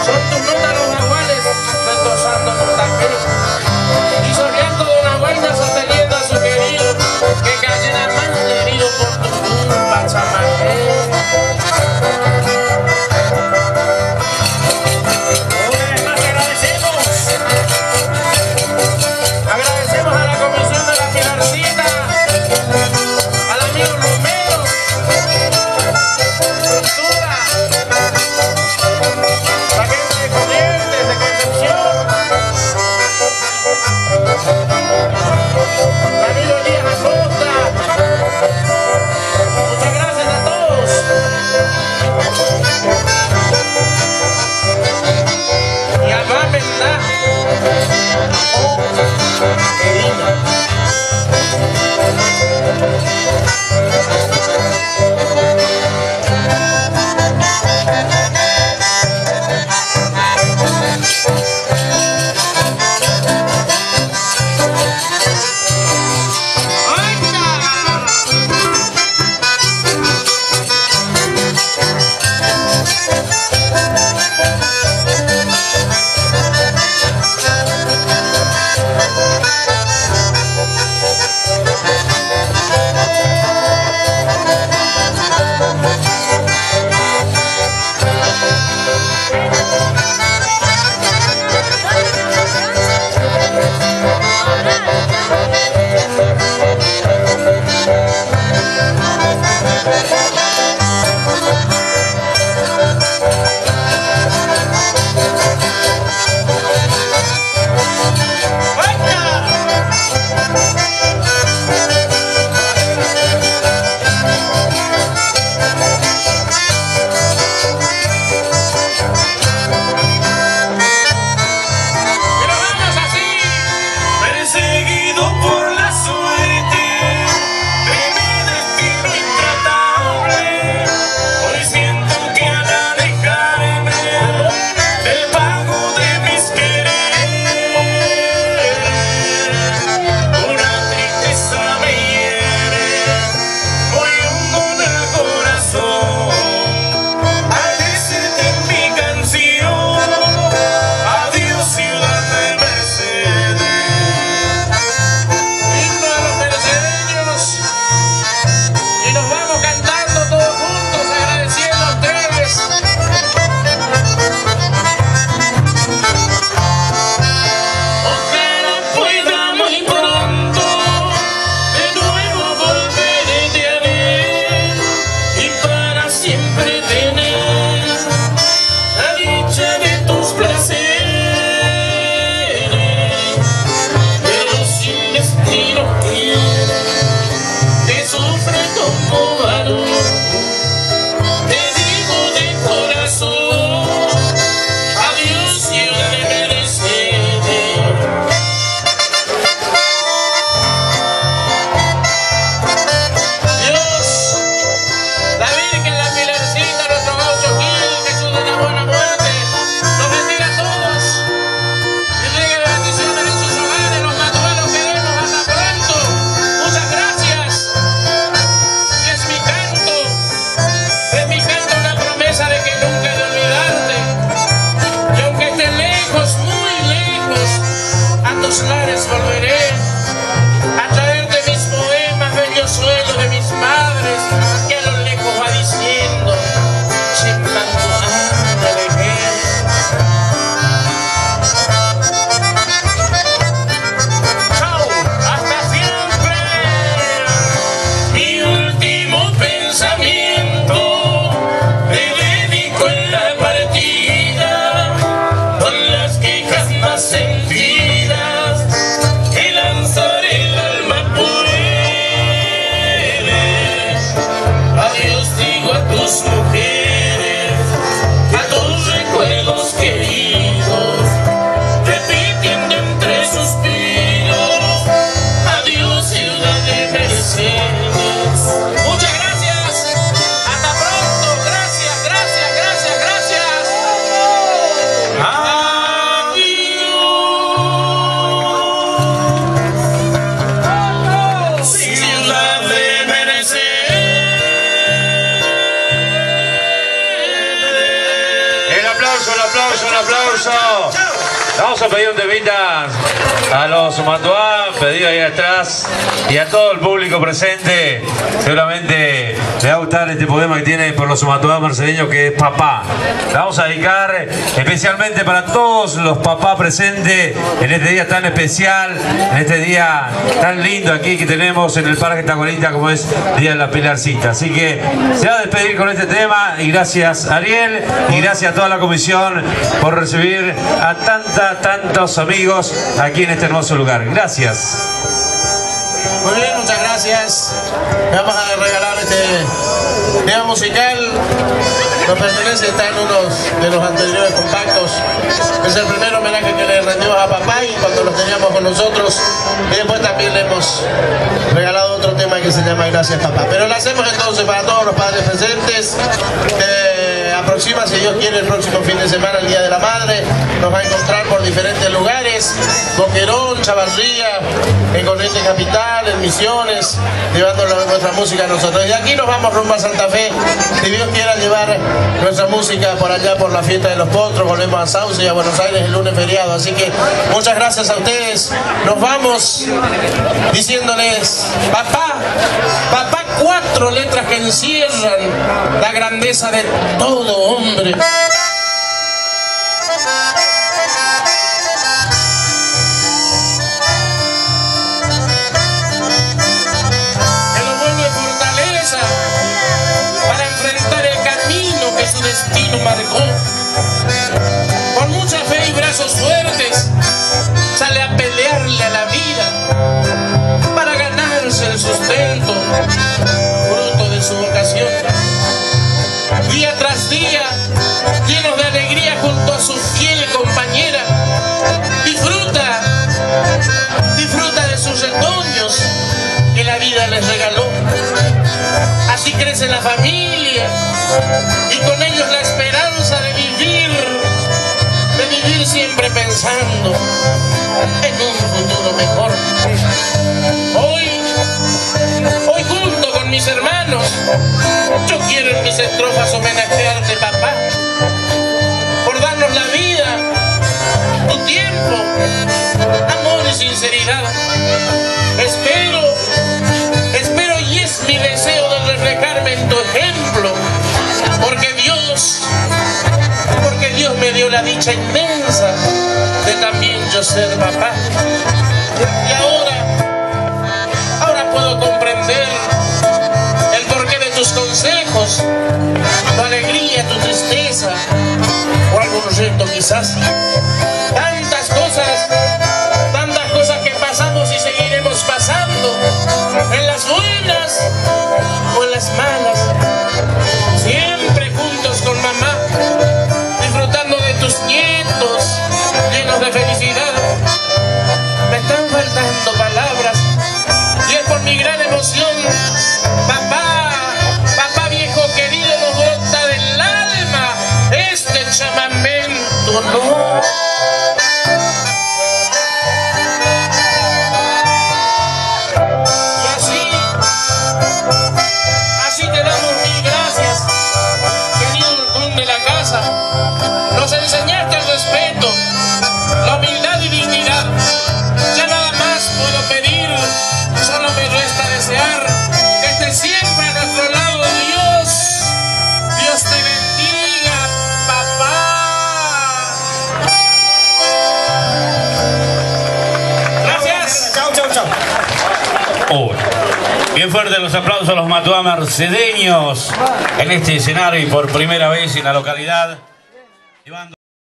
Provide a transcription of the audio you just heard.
Son tus notas los jaguares retozando por tapete y soñando de una vaina sosteniendo a su querido que cae en la mano herido por tu culpa, chamaquero. Agradecemos a la comisión de la Pilarcita, al amigo Romero, Cultura, la gente de Corrientes, de Concepción, Danilo Díaz Acosta. Muchas gracias a todos. Y a Bamenda. Suelo de mis padres que a lo lejos va diciendo, chembando, ándale. aplauso, el aplauso, el aplauso. Vamos a pedir un temita a los Matuá, pedido ahí atrás, y a todo el público presente. Seguramente le va a gustar este poema que tiene por los Matuá marcedeños, que es Papá. Le vamos a dedicar especialmente para todos los papás presentes en este día tan especial, en este día tan lindo aquí que tenemos en el Parque Tacuarita, como es Día de la Pilarcita. Así que se va a despedir con este tema, y gracias Ariel y gracias a toda la comisión por recibir a tantos amigos aquí en este hermoso lugar. Gracias. Muy bien, muchas gracias. Vamos a regalar este tema musical. Nos pertenece, está en uno de los anteriores compactos. Es el primer homenaje que le rendimos a papá, y cuando los teníamos con nosotros. Y después también le hemos regalado otro tema que se llama Gracias Papá. Pero lo hacemos entonces para todos los padres presentes. Aproxima, si Dios quiere, el próximo fin de semana, el Día de la Madre. Nos va a encontrar por diferentes lugares: Boquerón, Chavarría, en Corrientes Capital, en Misiones, llevando nuestra música a nosotros. Y de aquí nos vamos rumbo a Santa Fe, si Dios quiera llevar nuestra música por allá por la fiesta de los Potros. Volvemos a Sauce y a Buenos Aires el lunes feriado. Así que muchas gracias a ustedes. Nos vamos diciéndoles: papá, papá, 4 letras que encierran la grandeza de todo hombre. Que lo vuelve fortaleza para enfrentar el camino que su destino marcó. Con mucha fe y brazos fuertes sale a pelearle a la vida para ganarse el sustento, fruto de su vocación. Día tras día, llenos de alegría junto a su fiel compañera, disfruta de sus retoños que la vida les regaló. Así crece la familia, y con ellos la esperanza de vivir siempre pensando en un futuro mejor. Hoy junto con mis hermanos, yo quiero en mis estrofas homenajearte, papá, por darnos la vida, tu tiempo, amor y sinceridad. Espero y es mi deseo de reflejarme en tu ejemplo, porque Dios me dio la dicha inmensa de también yo ser papá. Y ahora puedo comprender el porqué de tus consejos, tu alegría, tu tristeza, o algún reto quizás. Tantas cosas que pasamos y seguiremos pasando, en las buenas o en las malas, siempre juntos con mamá, disfrutando de tus nietos, llenos de felicidad. Me están faltando palabras, y es por mi gran emoción. Papá viejo querido, nos brota del alma este chamamento, ¿no? Y así te damos mil gracias, querido don de la casa. Nos enseñaste el respeto, la humildad y dignidad. Ya nada más puedo pedir, solo me resta desear que estés siempre a nuestro lado. Dios te bendiga, papá. Gracias. Chao. Bien fuerte los aplausos a los Matuá marcedeños en este escenario y por primera vez en la localidad, llevando